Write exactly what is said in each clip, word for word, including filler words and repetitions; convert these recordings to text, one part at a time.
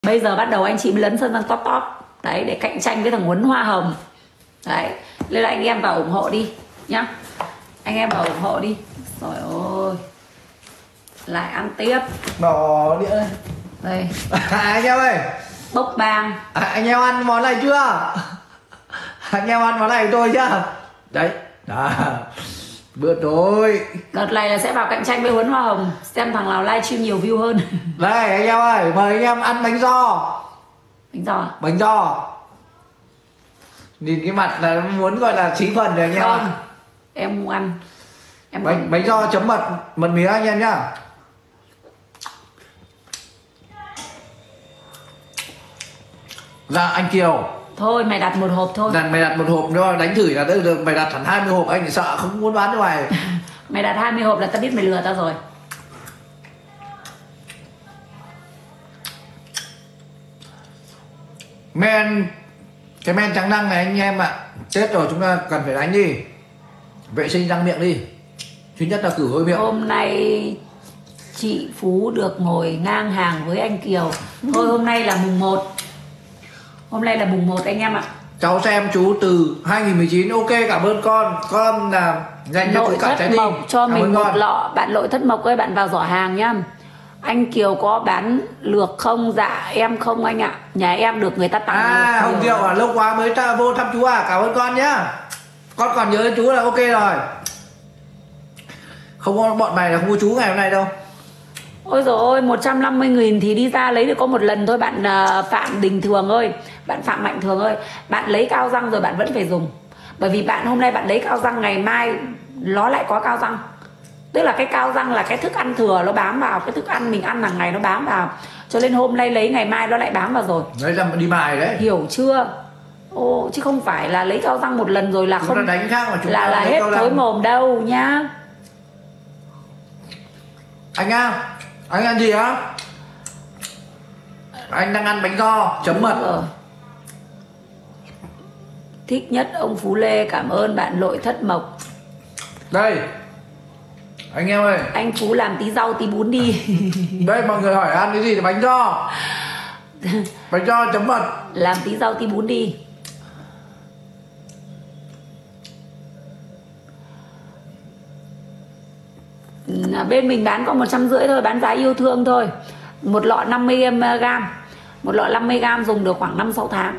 Bây giờ bắt đầu anh chị mới lấn sân sang top top đấy, để cạnh tranh với thằng Huấn Hoa Hồng đấy. Nên là anh em vào ủng hộ đi nhá, anh em vào ủng hộ đi. Trời ơi, lại ăn tiếp bỏ đĩa đây đây. à, anh em ơi, Bốc bang à, anh em ăn món này chưa? Anh em ăn món này của tôi chưa? Đấy đó, bữa tối đợt này là sẽ vào cạnh tranh với Huấn Hoa Hồng, xem thằng nào livestream nhiều view hơn. đây anh em ơi, mời anh em ăn bánh giò. Bánh giò à? Bánh giò nhìn cái mặt là muốn gọi là chí phần rồi anh em Không, ạ. em không ăn em Bánh, không... bánh giò chấm mật mật mía anh em nhá. Dạ anh Kiều, Thôi mày đặt một hộp thôi. đặt mày đặt một hộp nữa, đánh thử là được, mày đặt hẳn hai mươi hộp anh sợ không muốn bán cho mày. Mày đặt hai mươi hộp là tao biết mày lừa tao rồi. Men, cái men trắng răng này anh em ạ, Tết rồi chúng ta cần phải đánh đi, vệ sinh răng miệng đi. Thứ nhất là khử hôi miệng. Hôm nay chị Phú được ngồi ngang hàng với anh Kiều. Thôi hôm nay là mùng một, hôm nay là mùng một anh em ạ. Cháu xem chú từ hai nghìn mười chín, ok cảm ơn con, con là dành cho chú Nội cả trái thất tim. mộc cho Cảm mình ơn một con. lọ. Bạn nội thất mộc ơi, bạn vào giỏ hàng nhá. Anh Kiều có bán lược không? Dạ em không anh ạ, nhà em được người ta tặng. À lược. Hồng Diệu à, lâu quá mới ta vô thăm chú à, cảm ơn con nhá. Con còn nhớ chú là ok rồi. Không có bọn mày là không có chú ngày hôm nay đâu. Ôi dồi ôi, một trăm năm mươi nghìn thì đi ra lấy được có một lần thôi bạn. uh, Phạm Đình Thường ơi, bạn Phạm Mạnh Thường ơi, bạn lấy cao răng rồi bạn vẫn phải dùng. Bởi vì bạn hôm nay bạn lấy cao răng, ngày mai nó lại có cao răng. Tức là cái cao răng là cái thức ăn thừa nó bám vào, cái thức ăn mình ăn hàng ngày nó bám vào. Cho nên hôm nay lấy ngày mai nó lại bám vào rồi. Đấy là đi mài đấy. Hiểu chưa? Ô, chứ không phải là lấy cao răng một lần rồi là Chúng không ta đánh khác mà chúng là ta là lấy hết cao thối răng. mồm đâu nhá. Anh à, anh ăn gì á? Anh đang ăn bánh giò chấm mật. Rồi. Thích nhất ông Phú Lê, cảm ơn bạn nội thất mộc. Đây anh em ơi, Anh Phú làm tí rau tí bún đi. đây mọi người hỏi ăn cái gì thì bánh giò. Bánh giò chấm mật. Làm tí rau tí bún đi. À, bên mình bán có một trăm rưỡi thôi, bán giá yêu thương thôi. Một lọ năm mươi gram, một lọ năm mươi gram dùng được khoảng năm sáu tháng.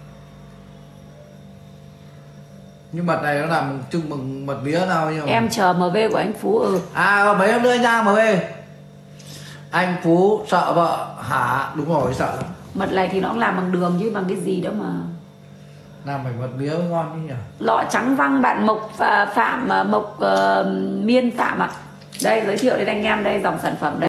Nhưng mật này nó làm chưng bằng mật mía nào nhưng mà... Em chờ em vê của anh Phú. Ừ. À mấy hôm nữa nha em vê. Anh Phú sợ vợ hả? Đúng rồi, sợ lắm. Mật này thì nó cũng làm bằng đường chứ bằng cái gì đâu mà. Làm phải mật mía mới ngon chứ nhỉ. Lọ trắng văng bạn Mộc Phạm Mộc uh, Miên Phạm ạ. Đây giới thiệu đến anh em đây dòng sản phẩm đây.